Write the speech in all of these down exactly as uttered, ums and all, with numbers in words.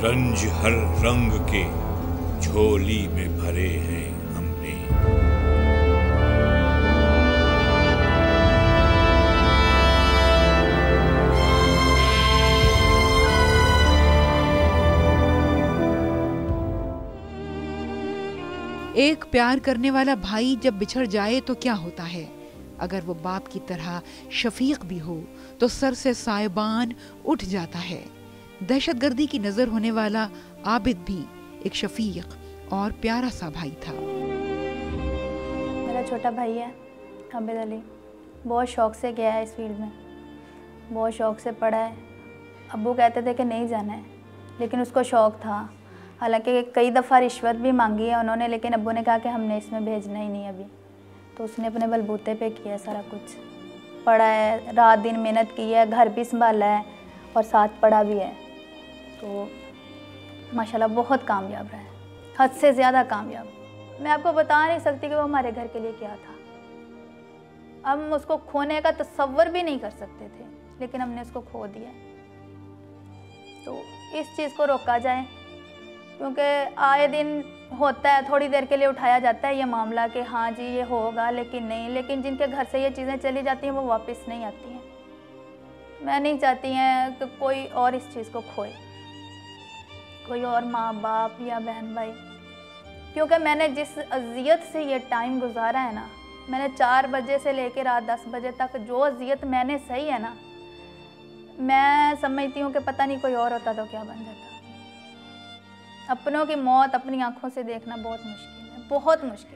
रंज हर रंग के झोली में भरे हैं हमने। एक प्यार करने वाला भाई जब बिछड़ जाए तो क्या होता है। अगर वो बाप की तरह शफीक भी हो तो सर से साइबान उठ जाता है। दहशतगर्दी की नजर होने वाला आबिद भी एक शफीक और प्यारा सा भाई था। मेरा छोटा भाई है आबिद अली, बहुत शौक से गया है इस फील्ड में, बहुत शौक से पढ़ा है। अब्बू कहते थे कि नहीं जाना है, लेकिन उसको शौक था। हालांकि कई दफ़ा रिश्वत भी मांगी है उन्होंने, लेकिन अब्बू ने कहा कि हमने इसमें भेजना ही नहीं अभी। तो उसने अपने बलबूते पे किया है सारा कुछ, पढ़ा है, रात दिन मेहनत की है, घर भी संभाला है और साथ पढ़ा भी है। तो माशाल्लाह बहुत कामयाब रहा है, हद से ज़्यादा कामयाब। मैं आपको बता नहीं सकती कि वो हमारे घर के लिए क्या था। हम उसको खोने का तसव्वुर भी नहीं कर सकते थे, लेकिन हमने उसको खो दिया। तो इस चीज़ को रोका जाए, क्योंकि आए दिन होता है, थोड़ी देर के लिए उठाया जाता है ये मामला कि हाँ जी ये होगा, लेकिन नहीं। लेकिन जिनके घर से ये चीज़ें चली जाती हैं वो वापस नहीं आती हैं। मैं नहीं चाहती हैं कि कोई और इस चीज़ को खोए, कोई और माँ बाप या बहन भाई, क्योंकि मैंने जिस अजियत से ये टाइम गुजारा है ना, मैंने चार बजे से लेकर रात दस बजे तक जो अजियत मैंने सही है ना, मैं समझती हूँ कि पता नहीं कोई और होता तो क्या बन जाता। अपनों की मौत अपनी आंखों से देखना बहुत मुश्किल है, बहुत मुश्किल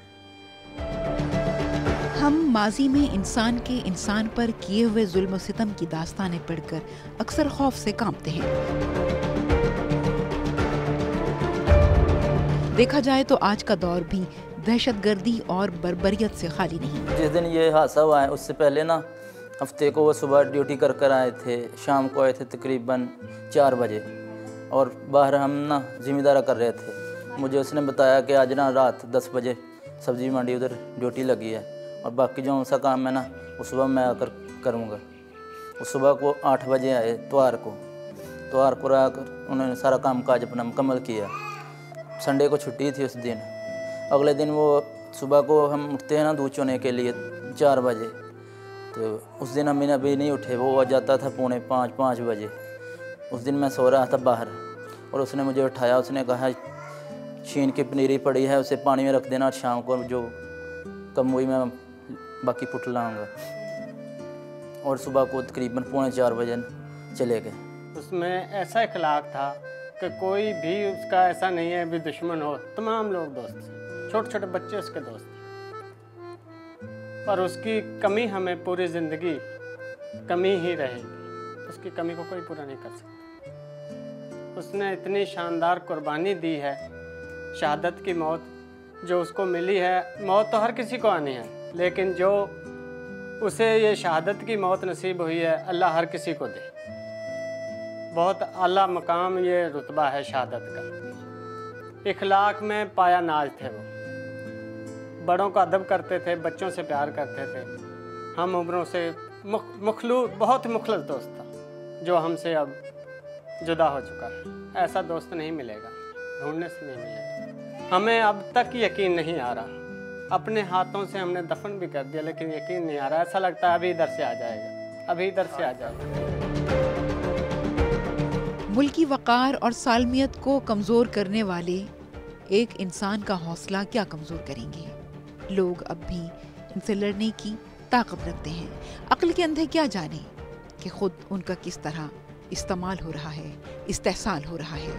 है। हम माजी में इंसान के इंसान पर किए हुए जुल्म सितम की दास्तानें पढ़कर अक्सर खौफ से कांपते हैं। देखा जाए तो आज का दौर भी दहशतगर्दी और बर्बरियत से खाली नहीं। जिस दिन ये हादसा हुआ है उससे पहले ना हफ्ते को वो सुबह ड्यूटी कर कर आए थे, शाम को आए थे तकरीबन चार बजे, और बाहर हम ना ज़िम्मेदारा कर रहे थे। मुझे उसने बताया कि आज ना रात दस बजे सब्ज़ी मंडी उधर ड्यूटी लगी है, और बाकी जो सा काम है ना वो सुबह मैं आकर करूँगा। वो सुबह को आठ बजे आए त्वार को त्वार को आकर उन्होंने सारा काम काज अपना मुकम्मल किया। संडे को छुट्टी थी उस दिन। अगले दिन वो सुबह को हम उठते हैं ना दूध चोने के लिए चार बजे, तो उस दिन हम अभी नहीं उठे, वो आ जाता था पौने पाँच पाँच बजे। उस दिन मैं सो रहा था बाहर और उसने मुझे उठाया, उसने कहा छीन की पनीरी पड़ी है उसे पानी में रख देना और शाम को जो कम हुई मैं बाकी पुट लाऊंगा। और सुबह को तकरीबन पौने चार बजे चले गए। उसमें ऐसा इखलाक था कि कोई भी उसका ऐसा नहीं है भी दुश्मन हो, तमाम लोग दोस्त थे, छोटे छोटे बच्चे उसके दोस्त थे। पर उसकी कमी हमें पूरी ज़िंदगी कमी ही रहेगी, उसकी कमी को कोई पूरा नहीं कर सकता। उसने इतनी शानदार कुर्बानी दी है, शहादत की मौत जो उसको मिली है। मौत तो हर किसी को आनी है, लेकिन जो उसे ये शहादत की मौत नसीब हुई है, अल्लाह हर किसी को दे। बहुत आला मकाम ये रुतबा है शहादत का। इखलाक में पाया नाज थे वो, बड़ों का अदब करते थे, बच्चों से प्यार करते थे। हम उम्रों से मुख, मुखलू बहुत मुखलस दोस्त था, जो हमसे अब जुदा हो चुका है। ऐसा दोस्त नहीं मिलेगा, ढूंढने से नहीं मिलेगा। हमें अब तक यकीन नहीं आ रहा, अपने हाथों से हमने दफन भी कर दिया, लेकिन यकीन नहीं आ रहा। ऐसा लगता है अभी इधर से आ जाएगा, अभी इधर से आ जाएगा। मुल्की वक़ार और सालमियत को कमज़ोर करने वाले एक इंसान का हौसला क्या कमज़ोर करेंगे। लोग अब भी इनसे लड़ने की ताकत रखते हैं। अक्ल के अंधे क्या जाने कि खुद उनका किस तरह इस्तेमाल हो रहा है, इस्तेहसाल हो रहा है।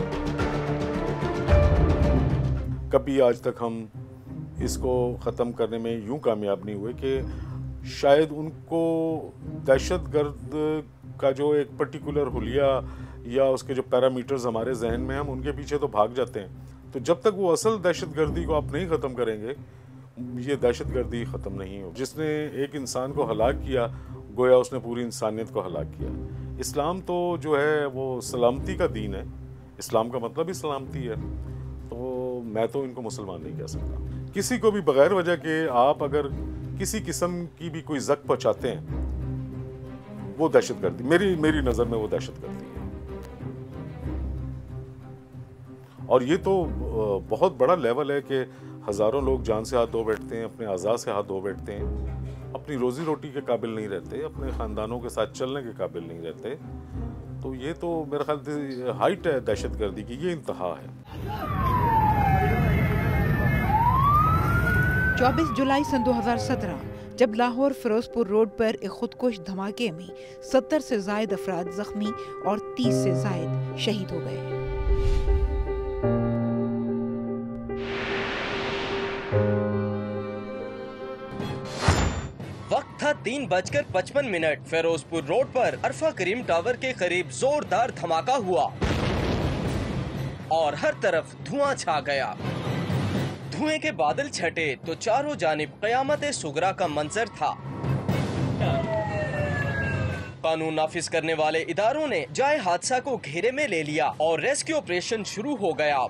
कभी आज तक हम इसको ख़त्म करने में यूं कामयाब नहीं हुए कि शायद उनको दहशतगर्द का जो एक पर्टिकुलर हुलिया या उसके जो पैरामीटर्स हमारे जहन में, हम उनके पीछे तो भाग जाते हैं। तो जब तक वो असल दहशतगर्दी को आप नहीं ख़त्म करेंगे, ये दहशतगर्दी ख़त्म नहीं हो। जिसने एक इंसान को हलाक किया, गोया उसने पूरी इंसानियत को हलाक किया। इस्लाम तो जो है वो सलामती का दीन है, इस्लाम का मतलब ही सलामती है। तो मैं तो इनको मुसलमान नहीं कह सकता। किसी को भी बगैर वजह के आप अगर किसी किस्म की भी कोई जख्म पहुँचाते हैं, वो दहशतगर्दी, मेरी मेरी नज़र में वो दहशतगर्दी है। और ये तो बहुत बड़ा लेवल है कि हज़ारों लोग जान से हाथ धो बैठते हैं, अपने आज़ाद से हाथ धो बैठते हैं, अपनी रोज़ी रोटी के काबिल नहीं रहते, अपने ख़ानदानों के साथ चलने के काबिल नहीं रहते। तो ये तो मेरे ख्याल से हाइट है दहशतगर्दी की, ये इंतहा है। चौबीस जुलाई सन दो हज़ार सत्रह जब लाहौर फिरोजपुर रोड पर एक खुदकुश धमाके में सत्तर से जायद अफराद जख्मी और तीस से जायद शहीद हो गए। वक्त था तीन बजकर पचपन मिनट। फिरोजपुर रोड पर अरफा करीम टावर के करीब जोरदार धमाका हुआ और हर तरफ धुआं छा गया। धुएं के बादल छटे तो चारों जानिब क़यामत सुगरा का मंजर था। कानून नाफिज करने वाले इदारों ने जाए हादसा को घेरे में ले लिया और रेस्क्यू ऑपरेशन शुरू हो गया।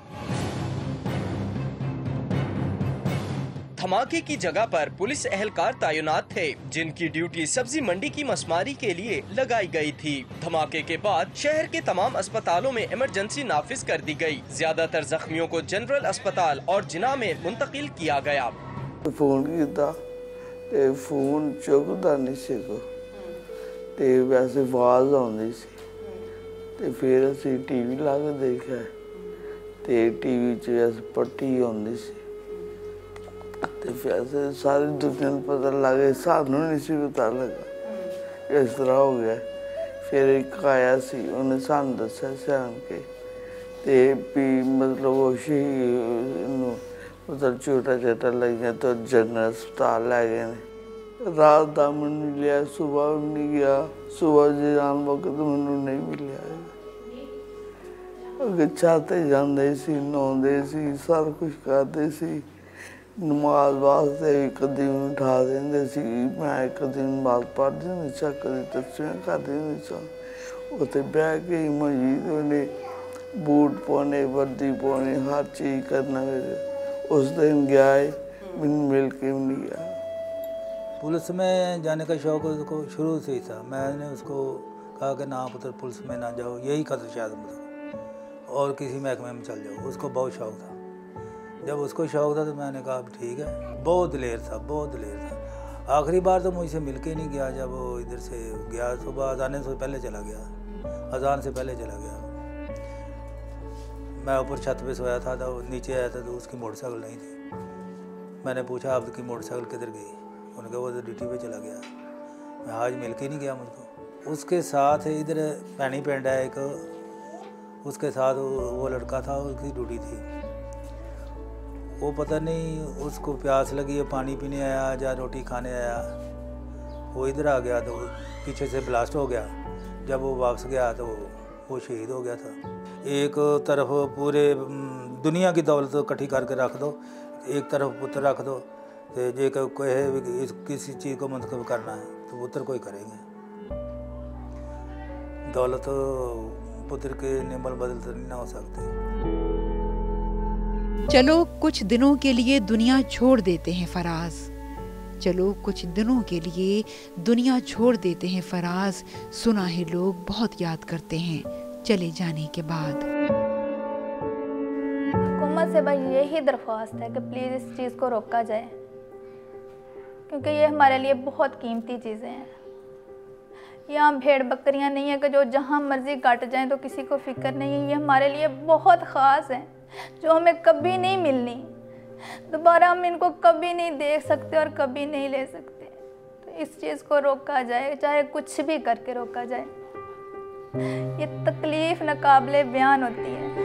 धमाके की जगह पर पुलिस एहलकार तैनात थे, जिनकी ड्यूटी सब्जी मंडी की मसमारी के लिए लगाई गई थी। धमाके के बाद शहर के तमाम अस्पतालों में इमरजेंसी नाफिज कर दी गई। ज्यादातर जख्मियों को जनरल अस्पताल और जिना में मुंतकिल किया गया। फोन किया ते फोन चुकता नहीं सी को ते वैसे आवाज आती सी ते फिर असी टीवी ला के देखा ते टीवी च पट्टी आती सी ते वैसे सारी दुनिया को पता लगे, सानू नहीं सी पता लगा इस तरह हो गया। फिर एक आया सी उन्हें सानू दस्या सियान के ते भी मतलब वो शहीद मतलब छोटा छोटा लग गया तो जनरल अस्पताल लै गए ने। रात का मैनू मिलिया, सुबह भी नहीं गया, सुबह जान वक्त मैनू नहीं मिलिया। अगे छाते जाते सी, नहाते सी, सारा कुछ करते सी। नमाज वास्ते कदी उठा देंदे सी, मैं कदी नमाज पढ़ देंदी सा, कदी तस्वीरें कर देंदी सा। उत्थे बह के मस्जिद ने बूट पाने, वर्दी पाने, हर चीज़ करना। उस दिन गया है, मैंने मिल के नहीं गया। पुलिस में जाने का शौक़ उसको शुरू से ही था। मैंने उसको कहा कि ना पुत्र पुलिस में ना जाओ, यही कदर शायद मुझे, और किसी महकमे में चल जाओ। उसको बहुत शौक़ था। जब उसको शौक़ था तो मैंने कहा ठीक है। बहुत दिलेर था, बहुत दिलेर था। आखिरी बार तो मुझसे मिल के नहीं गया। जब वो इधर से गया सुबह अजान से पहले चला गया, अजान से पहले चला गया। मैं ऊपर छत पे सोया था, तो नीचे आया था तो उसकी मोटरसाइकिल नहीं थी। मैंने पूछा आपकी मोटरसाइकिल किधर गई? उन्होंने कहा वो तो ड्यूटी पे चला गया। मैं आज मिल के नहीं गया मुझको। उसके साथ इधर पैनी पिंड है एक, उसके साथ वो लड़का था, उसकी ड्यूटी थी। वो पता नहीं उसको प्यास लगी है, पानी पीने आया या रोटी खाने आया, वो इधर आ गया तो पीछे से ब्लास्ट हो गया। जब वो वापस गया तो वो शहीद हो गया था। एक तरफ पूरे दुनिया की दौलत इकट्ठी करके रख दो, एक तरफ पुत्र रख दो, तो जे कोई है किसी चीज़ को मुंतखब करना है तो पुत्र कोई करेंगे। दौलत पुत्र के निमल बदल तो नहीं ना हो सकती। चलो कुछ दिनों के लिए दुनिया छोड़ देते हैं फराज, चलो कुछ दिनों के लिए दुनिया छोड़ देते हैं फराज। सुना है लोग बहुत याद करते हैं चले जाने के बाद। हुकूमत से भाई यही दरख्वास्त है कि प्लीज़ इस चीज़ को रोका जाए, क्योंकि ये हमारे लिए बहुत कीमती चीज़ें हैं। यहाँ भेड़ बकरियाँ नहीं है कि जो जहाँ मर्जी काट जाएं तो किसी को फिक्र नहीं है। ये हमारे लिए बहुत ख़ास हैं, जो हमें कभी नहीं मिलनी, दोबारा हम इनको कभी नहीं देख सकते और कभी नहीं ले सकते। तो इस चीज़ को रोका जाए, चाहे कुछ भी करके रोका जाए। ये तकलीफ़ नाकाबिले बयान होती है।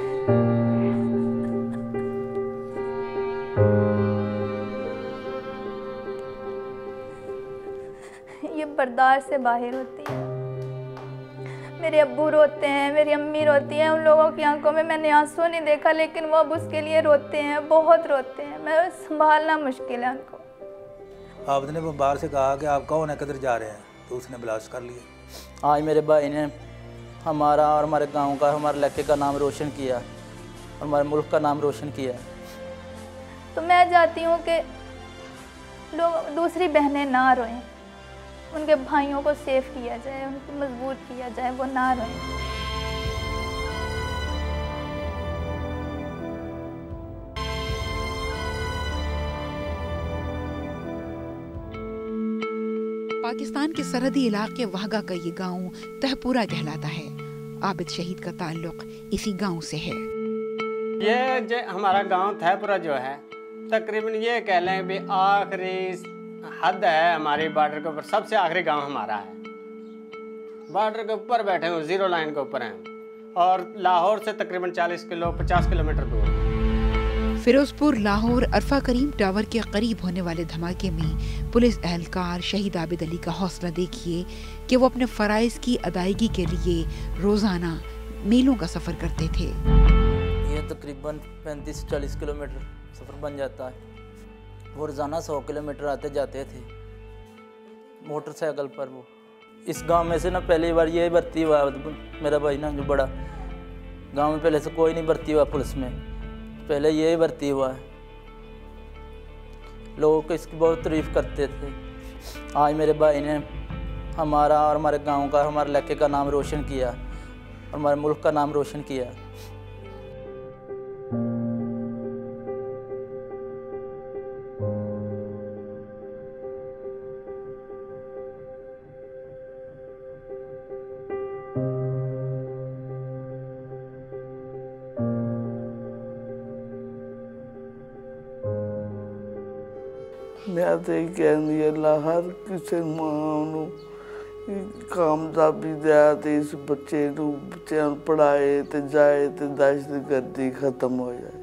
ये बर्दाश्त से बाहर होती है। मेरे अब्बू रोते हैं, मेरी अम्मी रोती हैं, उन लोगों की आंखों में मैंने आंसू नहीं देखा, लेकिन वो अब उसके लिए रोते हैं, बहुत रोते हैं। मैं संभालना मुश्किल है उनको। आपने वो बाहर से कहा कि आप कौन है, किधर जा रहे हैं, तो उसने ब्लास्ट कर लिया। आज मेरे भाई ने हमारा और हमारे गांव का, हमारे इलाके का नाम रोशन किया और हमारे मुल्क का नाम रोशन किया। तो मैं चाहती हूँ कि लोग, दूसरी बहनें ना रोएं, उनके भाइयों को सेफ किया जाए, उनको मजबूत किया जाए, वो ना रोएं। पाकिस्तान के सरहदी इलाके वाहगा का ये गांव तहपुरा कहलाता है। आबिद शहीद का ताल्लुक इसी गांव से है। ये जो हमारा गांव तहपुरा जो है, तकरीबन ये कह लें भी आखिरी हद है हमारी बॉर्डर के ऊपर, सबसे आखिरी गांव हमारा है। बॉर्डर के ऊपर बैठे हुए, जीरो लाइन के ऊपर हैं और लाहौर से तकरीबन चालीस किलो पचास किलोमीटर दूर। फिरोजपुर लाहौर अरफा करीम टावर के करीब होने वाले धमाके में पुलिस एहलकार शहीद आबिद अली का हौसला देखिए कि वो अपने फराइज की अदायगी के लिए रोजाना मीलों का सफर करते थे। ये तकरीबन पैंतीस चालीस किलोमीटर सफ़र बन जाता है। वो रोज़ाना सौ किलोमीटर आते जाते थे मोटरसाइकिल पर। वो इस गांव में से ना पहली बार ये भर्ती हुआ मेरा भाई ना, जो बड़ा गांव में पहले से कोई नहीं भर्ती हुआ पुलिस में, पहले ये भर्ती हुआ है। लोग इसकी बहुत तारीफ करते थे। आज मेरे भाई ने हमारा और हमारे गांव का, हमारे इलाके का नाम रोशन किया और हमारे मुल्क का नाम रोशन किया। मैं तो ये कहनी अल्लाह हर किसी मां नूं कामयाबी दे ते इस बच्चे नूं बच्चों पढ़ाए ते जाए ते दहशतगर्दी खत्म हो जाए।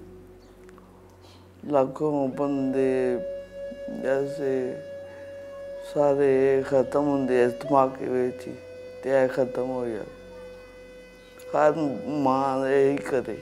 लाखों बंदे जैसे सारे खत्म होंदे इस धमाके विच ते खत्म हो जाए। हर मां यही करे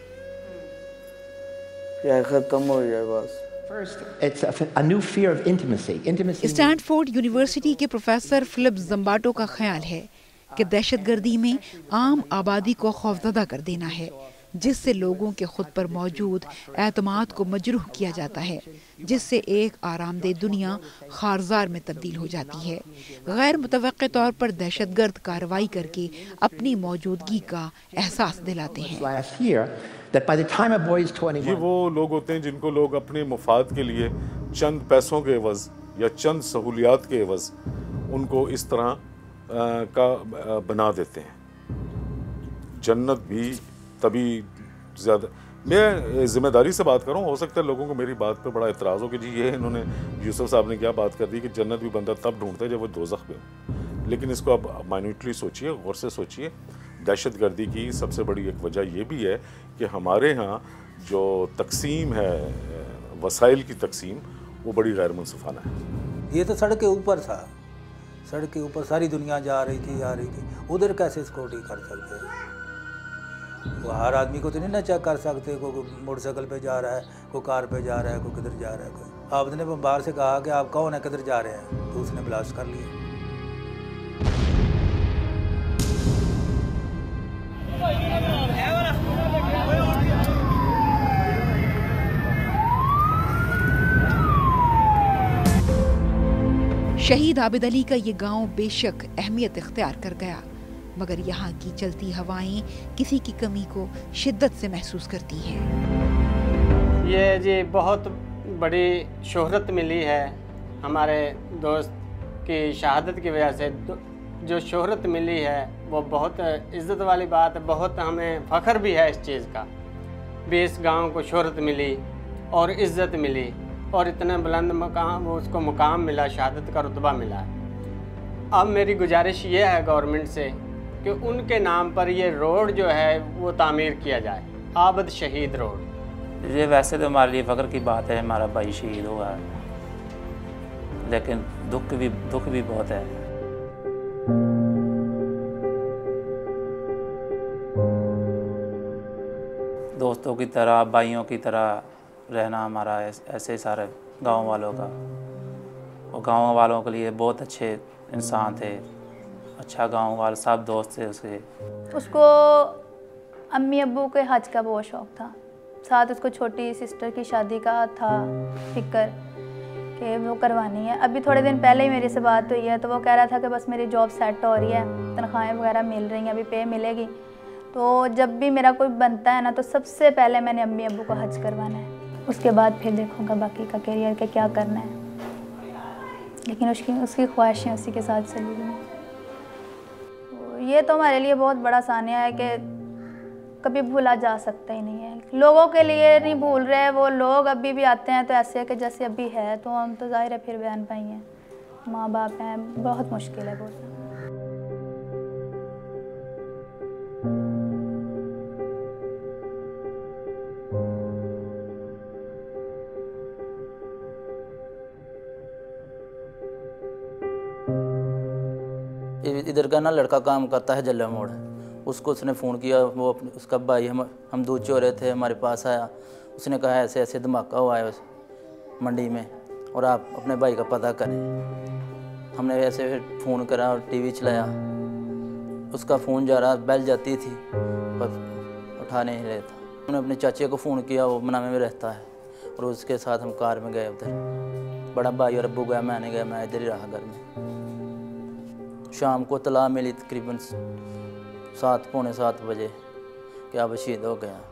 कि खत्म हो जाए बस। It's a, a new fear of intimacy. Intimacy. Stanford university के प्रोफेसर फिलिप जम्बाटो का ख्याल है कि दहशतगर्दी में आम आबादी को खौफजदा कर देना है, जिससे लोगों के खुद पर मौजूद एतमाद को मजरूह किया जाता है, जिससे एक आरामदेह दुनिया खारजार में तब्दील हो जाती है। गैर मुतवक्के तौर पर दहशतगर्द कार्रवाई करके अपनी मौजूदगी का एहसास दिलाते हैं। ये वो लोग होते हैं जिनको लोग अपने मुफाद के लिए चंद पैसों के एवज या चंद सहूलियात के एवज उनको इस तरह आ, का आ, बना देते हैं। जन्नत भी तभी ज़्यादा, मैं जिम्मेदारी से बात करूँ, हो सकता है लोगों को मेरी बात पे बड़ा एतराज़ हो कि जी ये इन्होंने यूसुफ साहब ने क्या बात कर दी कि जन्नत भी बंदा तब ढूंढता है जब वो दोज़ख में हो। लेकिन इसको आप माइन्यूटली सोचिए, गौर से सोचिए। दहशतगर्दी की सबसे बड़ी एक वजह ये भी है कि हमारे यहाँ जो तकसीम है, वसाइल की तकसीम, वो बड़ी गैर मुनसिफाना है। ये तो सड़क के ऊपर था, सड़क के ऊपर सारी दुनिया जा रही थी आ रही थी, उधर कैसे सिक्योरिटी कर सकते हैं? वो हर आदमी को तो नहीं ना चेक कर सकते, कोई मोटरसाइकिल पे जा रहा है, कोई कार पे जा रहा है, कोई किधर जा रहा है। कोई आपने बाहर से कहा कि आप कौन है, किधर जा रहे हैं, तो उसने ब्लास्ट कर लिया। शहीद आबिद अली का ये गांव बेशक अहमियत इख्तियार कर गया, मगर यहाँ की चलती हवाएं किसी की कमी को शिद्दत से महसूस करती हैं। ये जी बहुत बड़ी शोहरत मिली है हमारे दोस्त की शहादत की वजह से। जो शोहरत मिली है वो बहुत इज़्ज़त वाली बात है, बहुत हमें फ़ख्र भी है इस चीज़ का भी इस गांव को शोहरत मिली और इज़्ज़त मिली और इतना बुलंद मकाम उसको मुकाम मिला, शहादत का रुतबा मिला। अब मेरी गुजारिश ये है गवर्नमेंट से कि उनके नाम पर ये रोड जो है वो तामीर किया जाए, आबिद शहीद रोड। ये वैसे तो हमारे लिए फ़ख्र की बात है, हमारा भाई शहीद हुआ है, लेकिन दुख भी दुख भी बहुत है। दोस्तों की तरह, भाइयों की तरह रहना हमारा ऐसे सारे गांव वालों का, और गांव वालों के लिए बहुत अच्छे इंसान थे, अच्छा गांव वाले सब दोस्त थे उसके। उसको अम्मी अब्बू के हज का बहुत शौक़ था, साथ उसको छोटी सिस्टर की शादी का था फिक्र कि वो करवानी है। अभी थोड़े दिन पहले ही मेरे से बात हुई है, तो वो कह रहा था कि बस मेरी जॉब सेट हो रही है, तनख्वाहें वगैरह मिल रही हैं, अभी पे मिलेगी, तो जब भी मेरा कोई बनता है ना तो सबसे पहले मैंने अम्मी अब्बू का हज करवाना है, उसके बाद फिर देखूंगा बाकी का करियर के क्या करना है। लेकिन उसकी उसकी ख्वाहिशें उसी के साथ चली गई। ये तो हमारे लिए बहुत बड़ा सानिया है कि कभी भूला जा सकता ही नहीं है। लोगों के लिए नहीं भूल रहे, वो लोग अभी भी आते हैं तो ऐसे है कि जैसे अभी है, तो हम तो जाहिर है फिर बहन भाई हैं, माँ बाप हैं, बहुत मुश्किल है बोलना। इधर का ना लड़का काम करता है जल्ला मोड़, उसको उसने फ़ोन किया, वो अपने उसका भाई हम हम दूध चो रहे थे, हमारे पास आया, उसने कहा ऐसे ऐसे धमाका हुआ है उस मंडी में और आप अपने भाई का पता करें। हमने ऐसे फिर फ़ोन करा और टीवी चलाया, उसका फ़ोन जा रहा, बेल जाती थी पर उठा नहीं रहा था। हमने अपने चाचे को फ़ोन किया, वो मनामे में रहता है, और उसके साथ हम कार में गए उधर। बड़ा भाई और अब्बू गया, मैं नहीं गया, मैं इधर ही रहा घर में। शाम को तला मिली तकरीबन सात पौने सात बजे कि अब शहीद हो गया।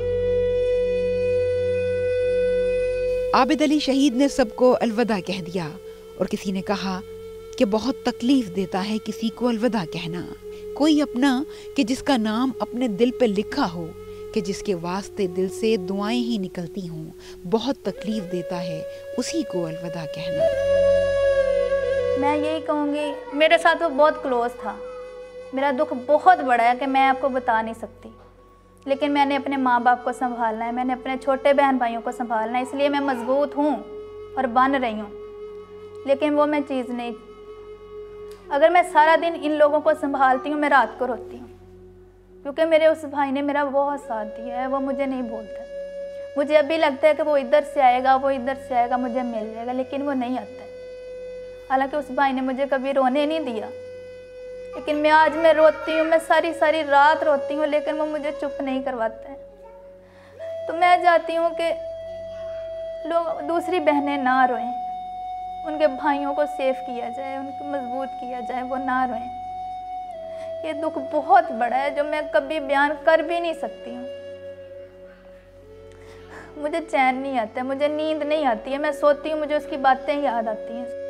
आबिद अली शहीद ने सबको अलविदा कह दिया और किसी ने कहा कि बहुत तकलीफ देता है किसी को अलविदा कहना। कोई अपना कि जिसका नाम अपने दिल पे लिखा हो, कि जिसके वास्ते दिल से दुआएं ही निकलती हों, बहुत तकलीफ देता है उसी को अलविदा कहना। मैं यही कहूँगी, मेरे साथ वो बहुत क्लोज था। मेरा दुख बहुत बड़ा है कि मैं आपको बता नहीं सकती, लेकिन मैंने अपने माँ बाप को संभालना है, मैंने अपने छोटे बहन भाइयों को संभालना है, इसलिए मैं मजबूत हूँ और बन रही हूँ। लेकिन वो मैं चीज़ नहीं, अगर मैं सारा दिन इन लोगों को संभालती हूँ, मैं रात को रोती हूँ, क्योंकि मेरे उस भाई ने मेरा बहुत साथ दिया है। वो मुझे नहीं भूलता। मुझे अभी लगता है कि वो इधर से आएगा, वो इधर से आएगा, मुझे मिल जाएगा, लेकिन वो नहीं आता है। हालांकि उस भाई ने मुझे कभी रोने नहीं दिया, लेकिन मैं आज मैं रोती हूँ, मैं सारी सारी रात रोती हूँ, लेकिन वो मुझे चुप नहीं करवाता है। तो मैं चाहती हूँ कि लोग, दूसरी बहनें ना रोएं, उनके भाइयों को सेफ किया जाए, उनको मजबूत किया जाए, वो ना रोएं। ये दुख बहुत बड़ा है जो मैं कभी बयान कर भी नहीं सकती हूँ। मुझे चैन नहीं आता है, मुझे नींद नहीं आती है, मैं सोती हूँ मुझे उसकी बातें याद आती हैं।